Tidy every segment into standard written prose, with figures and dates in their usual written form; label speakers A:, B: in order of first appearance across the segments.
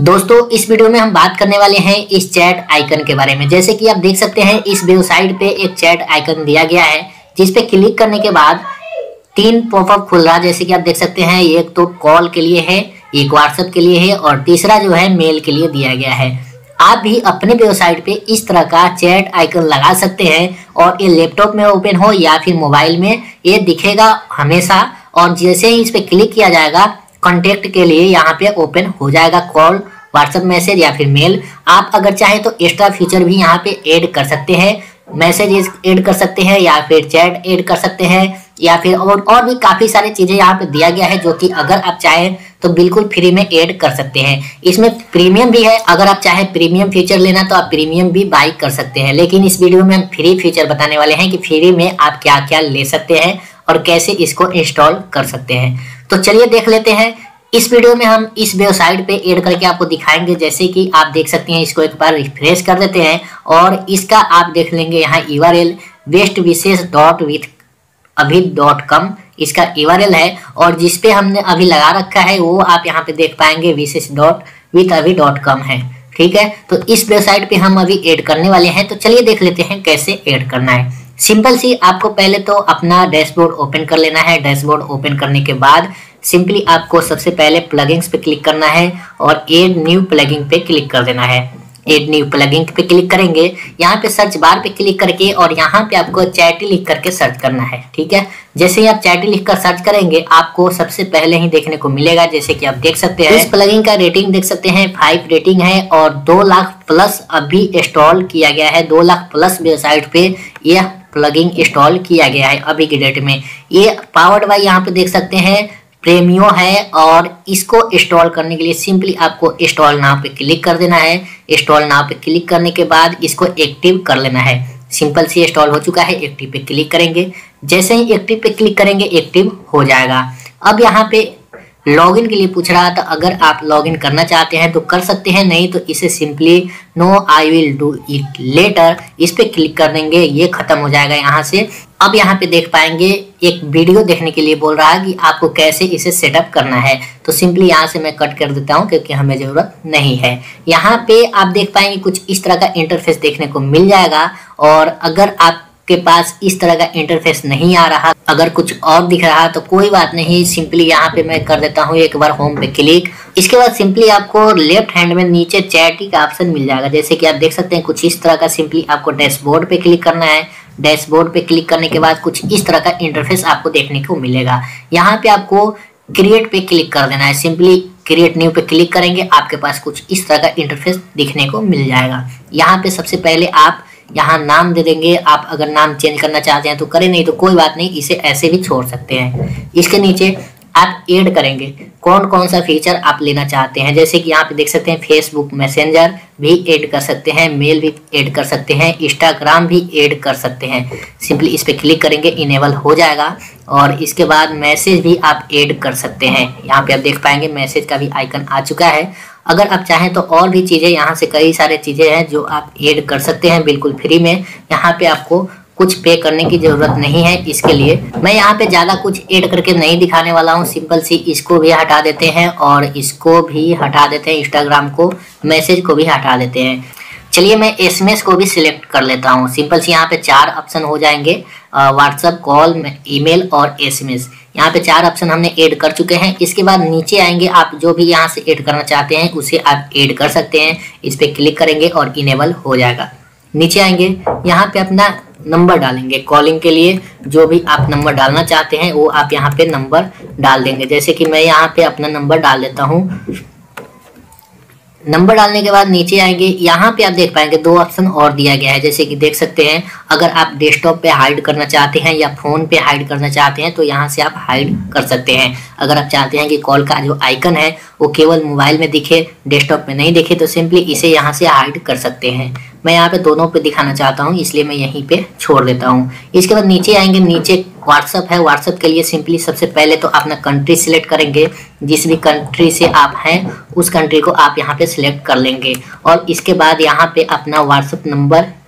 A: दोस्तों इस वीडियो में हम बात करने वाले हैं इस चैट आइकन के बारे में। जैसे कि आप देख सकते हैं इस वेबसाइट पे एक चैट आइकन दिया गया है, जिस पे क्लिक करने के बाद तीन पॉपअप खुल रहा है। जैसे कि आप देख सकते हैं एक तो कॉल के लिए है, एक व्हाट्सएप के लिए है और तीसरा जो है मेल के लिए दिया गया है। आप भी अपने वेबसाइट पे इस तरह का चैट आइकन लगा सकते हैं और ये लैपटॉप में ओपन हो या फिर मोबाइल में ये दिखेगा हमेशा। और जैसे ही इस पे क्लिक किया जाएगा कॉन्टेक्ट के लिए यहाँ पे ओपन हो जाएगा कॉल, व्हाट्सएप मैसेज या फिर मेल। आप अगर चाहें तो एक्स्ट्रा फीचर भी यहाँ पे ऐड कर सकते हैं, मैसेज ऐड कर सकते हैं या फिर चैट ऐड कर सकते हैं या फिर और भी काफी सारी चीजें यहाँ पे दिया गया है, जो कि अगर आप चाहें तो बिल्कुल फ्री में ऐड कर सकते हैं। इसमें प्रीमियम भी है, अगर आप चाहें प्रीमियम फीचर लेना तो आप प्रीमियम भी बाई कर सकते हैं। लेकिन इस वीडियो में हम फ्री फीचर बताने वाले हैं कि फ्री में आप क्या क्या ले सकते हैं और कैसे इसको इंस्टॉल कर सकते हैं। तो चलिए देख लेते हैं। इस वीडियो में हम इस वेबसाइट पे ऐड करके आपको दिखाएंगे। जैसे कि आप देख सकते हैं, इसको एक बार रिफ्रेश कर देते हैं और इसका आप देख लेंगे यहाँ URL bestwishes.withAbhi.com इसका URL है और जिसपे हमने अभी लगा रखा है वो आप यहाँ पे देख पाएंगे wishes.withabhi.com है। ठीक है, तो इस वेबसाइट पे हम अभी ऐड करने वाले हैं। तो चलिए देख लेते हैं कैसे ऐड करना है। सिंपल सी आपको पहले तो अपना डैशबोर्ड ओपन कर लेना है। डैशबोर्ड ओपन करने के बाद सिंपली आपको सबसे पहले प्लगइन्स पे क्लिक करना है और ऐड न्यू प्लगइन पे क्लिक कर देना है। ऐड न्यू प्लगइन पे क्लिक करेंगे, यहाँ पे सर्च बार पे क्लिक करके और यहाँ पे आपको चैटी लिख करके सर्च करना है। ठीक है, जैसे ही आप चैटी लिख कर सर्च करेंगे आपको सबसे पहले ही देखने को मिलेगा। जैसे कि आप देख सकते हैं इस प्लगइन का रेटिंग देख सकते हैं 5 रेटिंग है और 2 लाख प्लस अभी इंस्टॉल किया गया है। 2 लाख प्लस वेबसाइट पे यह प्लगइन इंस्टॉल किया गया है अभी की डेट में। ये पावर्ड बाय यहाँ पे देख सकते हैं प्रेमियो है और इसको इंस्टॉल करने के लिए सिंपली आपको इंस्टॉल नाउ पे क्लिक कर देना है। इंस्टॉल नाउ पे क्लिक करने के बाद इसको एक्टिव कर लेना है। सिंपल सी इंस्टॉल हो चुका है, एक्टिव पे क्लिक करेंगे। जैसे ही एक्टिव पे क्लिक करेंगे एक्टिव हो जाएगा। अब यहाँ पे लॉगिन के लिए पूछ रहा था, अगर आप लॉगिन करना चाहते हैं तो कर सकते हैं, नहीं तो इसे simply no I will do it later इस पे क्लिक कर देंगे, ये खत्म हो जाएगा यहाँ से। अब यहाँ पे देख पाएंगे एक वीडियो देखने के लिए बोल रहा है कि आपको कैसे इसे सेटअप करना है। तो सिंपली यहाँ से मैं कट कर देता हूँ क्योंकि हमें जरूरत नहीं है। यहाँ पे आप देख पाएंगे कुछ इस तरह का इंटरफेस देखने को मिल जाएगा और अगर आप के पास इस तरह का इंटरफेस नहीं आ रहा, अगर कुछ और दिख रहा तो कोई बात नहीं, सिंपली यहाँ पे मैं कर देता हूँ एक बार होम पे क्लिक। इसके बाद सिंपली आपको लेफ्ट हैंड में नीचे चैटी का ऑप्शन मिल जाएगा। जैसे कि आप देख सकते हैं कुछ इस तरह का, सिंपली आपको डैशबोर्ड पे क्लिक करना है। डैशबोर्ड पे क्लिक करने के बाद कुछ इस तरह का इंटरफेस आपको देखने को मिलेगा। यहाँ पे आपको क्रिएट पे क्लिक कर देना है। सिंपली क्रिएट न्यू पे क्लिक करेंगे, आपके पास कुछ इस तरह का इंटरफेस दिखने को मिल जाएगा। यहाँ पे सबसे पहले आप यहाँ नाम दे देंगे। आप अगर नाम चेंज करना चाहते हैं तो करें, नहीं तो कोई बात नहीं, इसे ऐसे भी छोड़ सकते हैं। इसके नीचे आप ऐड करेंगे कौन कौन सा फीचर आप लेना चाहते हैं। जैसे कि यहाँ पे देख सकते हैं फेसबुक मैसेंजर भी ऐड कर सकते हैं, मेल भी ऐड कर सकते हैं, इंस्टाग्राम भी ऐड कर सकते हैं। सिंपली इस पे क्लिक करेंगे, इनेबल हो जाएगा और इसके बाद मैसेज भी आप ऐड कर सकते हैं। यहाँ पे आप देख पाएंगे मैसेज का भी आइकन आ चुका है। अगर आप चाहें तो और भी चीज़ें, यहाँ से कई सारे चीज़ें हैं जो आप ऐड कर सकते हैं बिल्कुल फ्री में। यहाँ पे आपको कुछ पे करने की ज़रूरत नहीं है। इसके लिए मैं यहाँ पे ज़्यादा कुछ ऐड करके नहीं दिखाने वाला हूँ। सिंपल सी इसको भी हटा देते हैं और इसको भी हटा देते हैं, इंस्टाग्राम को, मैसेज को भी हटा देते हैं। चलिए मैं SMS को भी सिलेक्ट कर लेता हूँ। सिंपल सी यहाँ पे 4 ऑप्शन हो जाएंगे, व्हाट्सएप, कॉल, ईमेल और SMS। यहाँ पे 4 ऑप्शन हमने ऐड कर चुके हैं। इसके बाद नीचे आएंगे, आप जो भी यहाँ से ऐड करना चाहते हैं उसे आप ऐड कर सकते हैं। इस पे क्लिक करेंगे और इनेबल हो जाएगा। नीचे आएंगे, यहाँ पे अपना नंबर डालेंगे कॉलिंग के लिए। जो भी आप नंबर डालना चाहते हैं वो आप यहाँ पे नंबर डाल देंगे। जैसे कि मैं यहाँ पे अपना नंबर डाल देता हूँ। नंबर डालने के बाद नीचे आएंगे, यहाँ पे आप देख पाएंगे 2 ऑप्शन और दिया गया है। जैसे कि देख सकते हैं, अगर आप डेस्कटॉप पे हाइड करना चाहते हैं या फोन पे हाइड करना चाहते हैं तो यहाँ से आप हाइड कर सकते हैं। अगर आप चाहते हैं कि कॉल का जो आइकन है वो केवल मोबाइल में दिखे, डेस्कटॉप में नहीं दिखे, तो सिंपली इसे यहाँ से हाइड कर सकते हैं। मैं यहाँ पे दोनों पे दिखाना चाहता हूँ, इसलिए मैं यहीं पे छोड़ देता हूँ। इसके बाद नीचे आएंगे, नीचे व्हाट्सएप है। व्हाट्सएप के लिए सिंपली सबसे पहले तो अपना कंट्री सिलेक्ट करेंगे। जिस भी कंट्री से आप हैं उस कंट्री को आप यहाँ पे सिलेक्ट कर लेंगे और इसके बाद यहाँ पे अपना व्हाट्सएप नंबर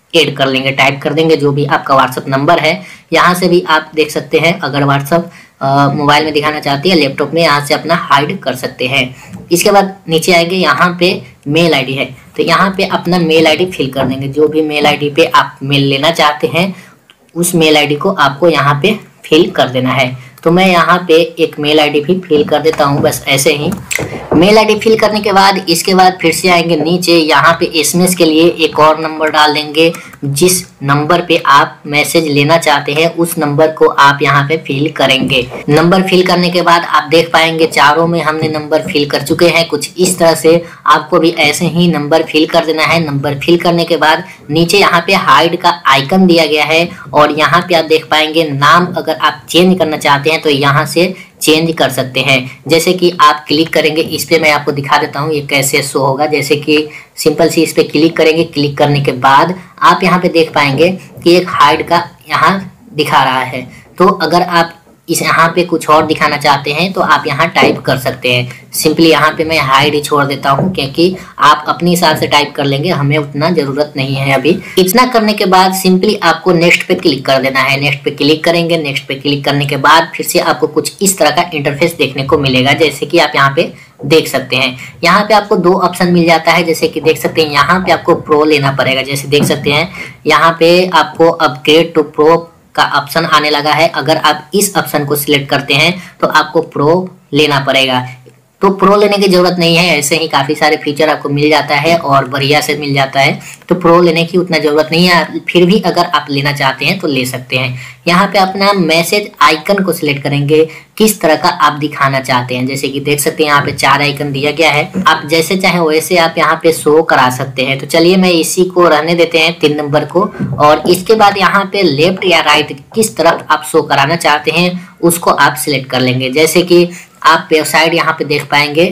A: ऐड कर लेंगे, टाइप कर देंगे जो भी आपका व्हाट्सअप नंबर है। यहाँ से भी आप देख सकते हैं, अगर व्हाट्सअप मोबाइल में दिखाना चाहते हैं, लैपटॉप में, यहाँ से अपना हाइड कर सकते हैं। इसके बाद नीचे आएंगे, यहाँ पे मेल आईडी है तो यहाँ पे अपना मेल आईडी फिल कर देंगे। जो भी मेल आईडी पे आप मेल लेना चाहते हैं उस मेल आईडी को आपको यहाँ पे फिल कर देना है। तो मैं यहाँ पे एक मेल आईडी भी फिल कर देता हूँ, बस ऐसे ही। मेल आईडी फिल करने के बाद इसके बाद फिर से आएंगे नीचे, यहाँ पे एसएमएस के लिए एक और नंबर डाल देंगे। जिस नंबर पे आप मैसेज लेना चाहते हैं उस नंबर को आप यहाँ पे फिल करेंगे। नंबर फिल करने के बाद आप देख पाएंगे चारों में हमने नंबर फिल कर चुके हैं। कुछ इस तरह से आपको भी ऐसे ही नंबर फिल कर देना है। नंबर फिल करने के बाद नीचे यहाँ पे हाइड का आइकन दिया गया है और यहाँ पे आप देख पाएंगे नाम अगर आप चेंज करना चाहते हैं तो यहाँ से चेंज कर सकते हैं। जैसे कि आप क्लिक करेंगे इस पे, मैं आपको दिखा देता हूँ ये कैसे शो होगा। जैसे कि सिंपल सी इस पे क्लिक करेंगे, क्लिक करने के बाद आप यहाँ पे देख पाएंगे कि एक हाइड का यहाँ दिखा रहा है। तो अगर आप इस यहाँ पे कुछ और दिखाना चाहते हैं तो आप यहाँ टाइप कर सकते हैं। सिंपली यहाँ पे मैं हाइड ही छोड़ देता हूँ क्योंकि आप अपने हिसाब से टाइप कर लेंगे, हमें उतना जरूरत नहीं है अभी। इतना करने के बाद सिंपली आपको नेक्स्ट पे क्लिक कर देना है। नेक्स्ट पे क्लिक करेंगे, नेक्स्ट पे क्लिक करने के बाद फिर से आपको कुछ इस तरह का इंटरफेस देखने को मिलेगा, जैसे कि आप यहाँ पे देख सकते हैं। यहाँ पे आपको दो ऑप्शन मिल जाता है, जैसे कि देख सकते हैं यहाँ पे आपको प्रो लेना पड़ेगा। जैसे देख सकते हैं यहाँ पे आपको अपग्रेड टू प्रो का ऑप्शन आने लगा है। अगर आप इस ऑप्शन को सिलेक्ट करते हैं तो आपको प्रो लेना पड़ेगा। तो प्रो लेने की जरूरत नहीं है, ऐसे ही काफ़ी सारे फीचर आपको मिल जाता है और बढ़िया से मिल जाता है। तो प्रो लेने की उतना ज़रूरत नहीं है, फिर भी अगर आप लेना चाहते हैं तो ले सकते हैं। यहाँ पे अपना मैसेज आइकन को सिलेक्ट करेंगे, किस तरह का आप दिखाना चाहते हैं। जैसे कि देख सकते हैं यहाँ पे 4 आइकन दिया गया है, आप जैसे चाहें वैसे आप यहाँ पे शो करा सकते हैं। तो चलिए मैं इसी को रहने देते हैं 3 नंबर को, और इसके बाद यहाँ पे लेफ्ट या राइट किस तरफ आप शो कराना चाहते हैं उसको आप सिलेक्ट कर लेंगे। जैसे कि आप वेबसाइट यहाँ पे देख पाएंगे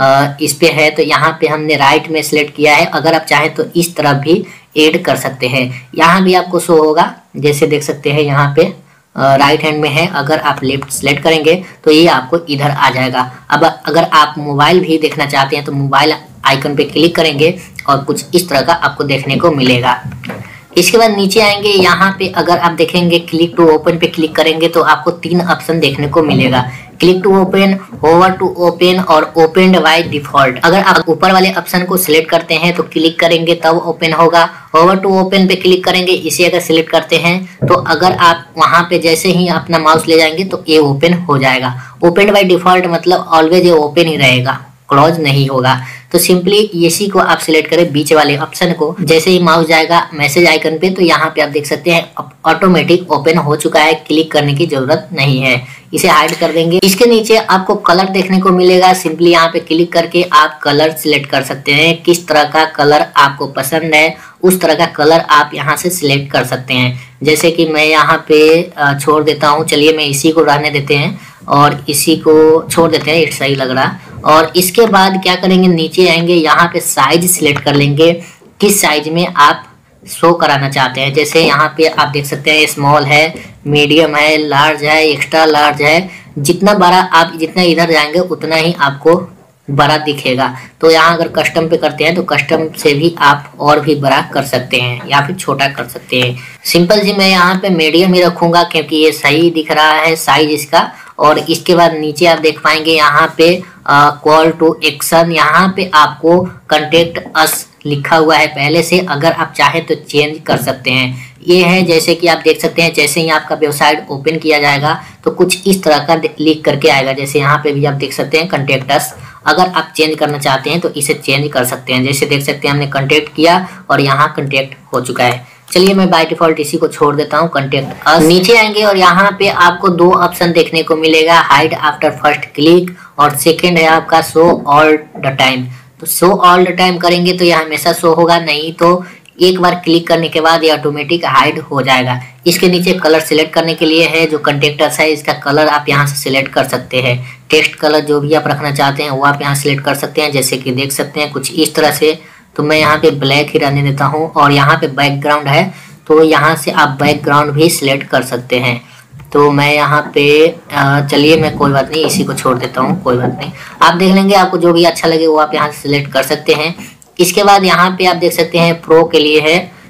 A: इस पे है, तो यहाँ पे हमने राइट में सिलेक्ट किया है। अगर आप चाहें तो इस तरफ भी ऐड कर सकते हैं, यहाँ भी आपको शो होगा। जैसे देख सकते हैं यहाँ पे राइट हैंड में है, अगर आप लेफ्ट सिलेक्ट करेंगे तो ये आपको इधर आ जाएगा। अब अगर आप मोबाइल भी देखना चाहते हैं तो मोबाइल आइकन पे क्लिक करेंगे और कुछ इस तरह का आपको देखने को मिलेगा। इसके बाद नीचे आएंगे, यहाँ पे अगर आप देखेंगे क्लिक टू ओपन पे क्लिक करेंगे तो आपको 3 ऑप्शन देखने को मिलेगा, click to open, over to open और ओपन बाय डिफॉल्ट। अगर आप ऊपर वाले ऑप्शन को सिलेक्ट करते हैं तो क्लिक करेंगे तब ओपन होगा। ओवर टू ओपन पे क्लिक करेंगे, इसे अगर सिलेक्ट करते हैं तो अगर आप वहां पे जैसे ही अपना माउस ले जाएंगे तो ये ओपन हो जाएगा। ओपन बाय डिफॉल्ट मतलब ऑलवेज ये ओपन ही रहेगा, क्लोज नहीं होगा। तो सिंपली इसी को आप सिलेक्ट करें, बीच वाले ऑप्शन को। जैसे ही माउस जाएगा मैसेज आइकन पे तो यहाँ पे आप देख सकते हैं ऑटोमेटिक ओपन हो चुका है, क्लिक करने की जरूरत नहीं है। इसे हाइड कर देंगे। इसके नीचे आपको कलर देखने को मिलेगा, सिंपली यहाँ पे क्लिक करके आप कलर सिलेक्ट कर सकते हैं। किस तरह का कलर आपको पसंद है उस तरह का कलर आप यहाँ से सिलेक्ट कर सकते हैं। जैसे कि मैं यहाँ पे छोड़ देता हूँ, चलिए मैं इसी को रहने देते हैं और इसी को छोड़ देते हैं, ये सही लग रहा। और इसके बाद क्या करेंगे, नीचे आएंगे, यहाँ पे साइज सिलेक्ट कर लेंगे, किस साइज में आप शो कराना चाहते हैं। जैसे यहाँ पे आप देख सकते हैं स्मॉल है, मीडियम है, लार्ज है, एक्स्ट्रा लार्ज है। जितना बड़ा आप जितना इधर जाएंगे उतना ही आपको बड़ा दिखेगा। तो यहाँ अगर कस्टम पे करते हैं तो कस्टम से भी आप और भी बड़ा कर सकते हैं या फिर छोटा कर सकते हैं। सिंपल जी मैं यहाँ पे मीडियम ही रखूंगा क्योंकि ये सही दिख रहा है साइज इसका। और इसके बाद नीचे आप देख पाएंगे यहाँ पे कॉल टू एक्शन, यहाँ पे आपको कॉन्टेक्ट अस लिखा हुआ है पहले से, अगर आप चाहें तो चेंज कर सकते हैं। ये है जैसे कि आप देख सकते हैं, जैसे ही आपका वेबसाइट ओपन किया जाएगा तो कुछ इस तरह का लिख करके आएगा। जैसे यहाँ पे भी आप देख सकते हैं कॉन्टेक्ट अस, अगर आप चेंज करना चाहते हैं तो इसे चेंज कर सकते हैं। जैसे देख सकते हैं हमने कॉन्टेक्ट किया और यहाँ कॉन्टेक्ट हो चुका है। चलिए मैं बाय डिफॉल्ट इसी को छोड़ देता हूँ, कॉन्टेक्ट अस। नीचे आएंगे और यहाँ पे आपको 2 ऑप्शन देखने को मिलेगा, हाइड आफ्टर फर्स्ट क्लिक और सेकेंड है आपका शो ऑल द टाइम। तो शो ऑल द टाइम करेंगे तो यह हमेशा शो होगा, नहीं तो एक बार क्लिक करने के बाद ये ऑटोमेटिक हाइड हो जाएगा। इसके नीचे कलर सिलेक्ट करने के लिए है, जो कॉन्टेक्ट अस है इसका कलर आप यहाँ से सिलेक्ट कर सकते हैं। टेक्स्ट कलर जो भी आप रखना चाहते हैं वो आप यहाँ सिलेक्ट कर सकते हैं। जैसे कि देख सकते हैं कुछ इस तरह से, तो मैं यहाँ पे ब्लैक ही रहने देता हूँ। और यहाँ पे बैकग्राउंड है तो यहाँ से आप बैकग्राउंड भी सिलेक्ट कर सकते हैं। तो मैं यहाँ पे चलिए मैं कोई बात नहीं इसी को छोड़ देता हूँ, कोई बात नहीं। आप देख लेंगे, आपको जो भी अच्छा लगे वो आप यहाँ से सिलेक्ट कर सकते हैं। इसके बाद यहाँ पे आप देख सकते हैं प्रो के लिए है,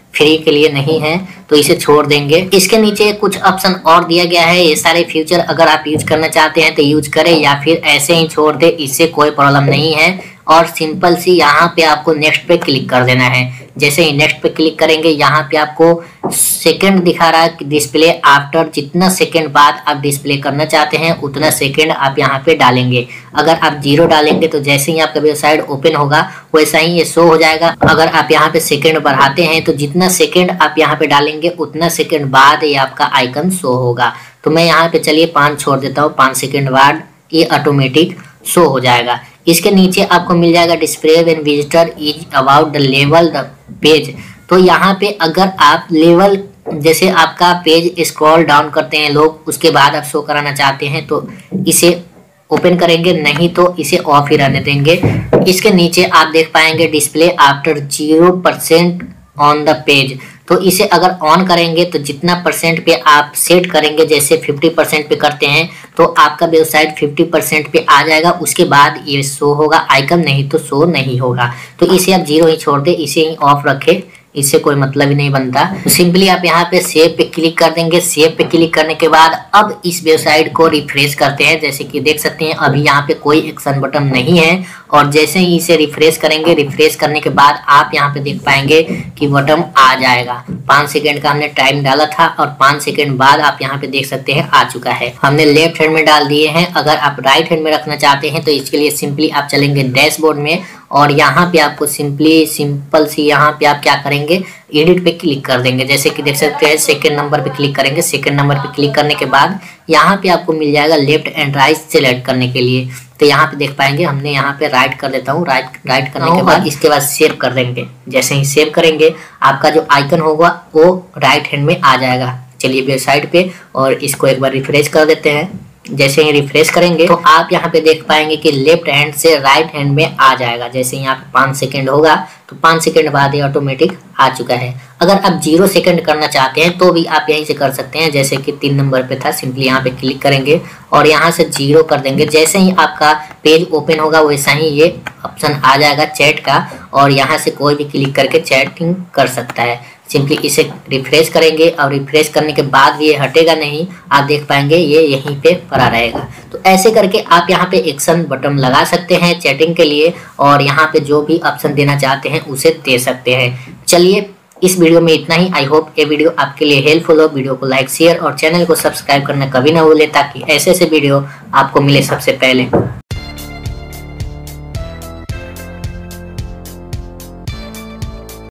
A: फ्री के लिए नहीं है, तो इसे छोड़ देंगे। इसके नीचे कुछ ऑप्शन और दिया गया है, ये सारे फीचर अगर आप यूज करना चाहते हैं तो यूज करें या फिर ऐसे ही छोड़ दे, इससे कोई प्रॉब्लम नहीं है। और सिंपल सी यहाँ पे आपको नेक्स्ट पे क्लिक कर देना है। जैसे ही नेक्स्ट पे क्लिक करेंगे यहाँ पे आपको सेकंड दिखा रहा है कि डिस्प्ले आफ्टर, जितना सेकंड बाद आप डिस्प्ले करना चाहते हैं उतना सेकंड आप यहाँ पे डालेंगे। अगर आप 0 डालेंगे तो जैसे ही आपका वेबसाइट ओपन होगा वैसा ही ये शो हो जाएगा। अगर आप यहाँ पे सेकंड बढ़ाते हैं तो जितना सेकंड आप यहाँ पे डालेंगे उतना सेकंड बाद ये आपका आइकन शो होगा। तो मैं यहाँ पे चलिए 5 छोड़ देता हूँ, 5 सेकंड बाद ये ऑटोमेटिक शो हो जाएगा। इसके नीचे आपको मिल जाएगा display when visitor is about the level the page. तो यहाँ पे अगर आप लेवल, जैसे आपका पेज स्क्रॉल डाउन करते हैं लोग, उसके बाद आप शो कराना चाहते हैं तो इसे ओपन करेंगे, नहीं तो इसे ऑफ ही रहने देंगे। इसके नीचे आप देख पाएंगे display after 0% on the page. तो इसे अगर ऑन करेंगे तो जितना परसेंट पे आप सेट करेंगे, जैसे 50% पे करते हैं तो आपका वेबसाइट 50% पे आ जाएगा, उसके बाद ये शो होगा आइकन, नहीं तो शो नहीं होगा। तो इसे आप 0 ही छोड़ दे, इसे ही ऑफ रखें, इससे कोई मतलब ही नहीं बनता। तो सिंपली आप यहाँ पे सेव पे क्लिक कर देंगे। सेव पे क्लिक करने के बाद अब इस वेबसाइट को रिफ्रेश करते हैं। जैसे कि देख सकते हैं अभी यहाँ पे कोई एक्शन बटन नहीं है, और जैसे ही इसे रिफ्रेश करेंगे, रिफ्रेश करने के बाद आप यहाँ पे देख पाएंगे कि बटन आ जाएगा। 5 सेकंड का हमने टाइम डाला था और 5 सेकंड बाद आप यहाँ पे देख सकते हैं आ चुका है। हमने लेफ्ट हैंड में डाल दिए हैं। अगर आप राइट हैंड में रखना चाहते हैं तो इसके लिए सिंपली आप चलेंगे डैशबोर्ड में, और यहाँ पे आपको सिंपल सी यहाँ पे आप क्या करेंगे, एडिट पे क्लिक कर देंगे। जैसे कि देख सकते हैं सेकंड नंबर पे क्लिक करेंगे। सेकंड नंबर पे क्लिक करने के बाद यहाँ पे आपको मिल जाएगा लेफ्ट एंड राइट सेलेक्ट करने के लिए। तो यहाँ पे देख पाएंगे हमने यहाँ पे राइट कर देता हूँ। राइट करने के बाद इसके बाद सेव कर देंगे। जैसे ही सेव करेंगे आपका जो आइकन होगा वो राइट हैंड में आ जाएगा। चलिए वेबसाइट पे और इसको एक बार रिफ्रेश कर देते हैं। जैसे ही रिफ्रेश करेंगे तो आप यहाँ पे देख पाएंगे कि लेफ्ट हैंड से राइट हैंड में आ जाएगा। जैसे यहाँ पे 5 सेकंड होगा तो 5 सेकंड बाद ये ऑटोमेटिक आ चुका है। अगर आप 0 सेकंड करना चाहते हैं तो भी आप यहीं से कर सकते हैं। जैसे कि 3 नंबर पे था, सिंपली यहाँ पे क्लिक करेंगे और यहाँ से 0 कर देंगे। जैसे ही आपका पेज ओपन होगा वैसा ही ये ऑप्शन आ जाएगा चैट का, और यहाँ से कोई भी क्लिक करके चैटिंग कर सकता है। सिंपली इसे रिफ्रेश करेंगे और रिफ्रेश करने के बाद ये हटेगा नहीं, आप देख पाएंगे ये यहीं पे पड़ा रहेगा। तो ऐसे करके आप यहाँ पे एक्शन बटन लगा सकते हैं चैटिंग के लिए, और यहाँ पे जो भी ऑप्शन देना चाहते हैं उसे दे सकते हैं। चलिए इस वीडियो में इतना ही। आई होप ये वीडियो आपके लिए हेल्पफुल हो। वीडियो को लाइक, शेयर और चैनल को सब्सक्राइब करना कभी ना भूलें, ताकि ऐसे वीडियो आपको मिले सबसे पहले।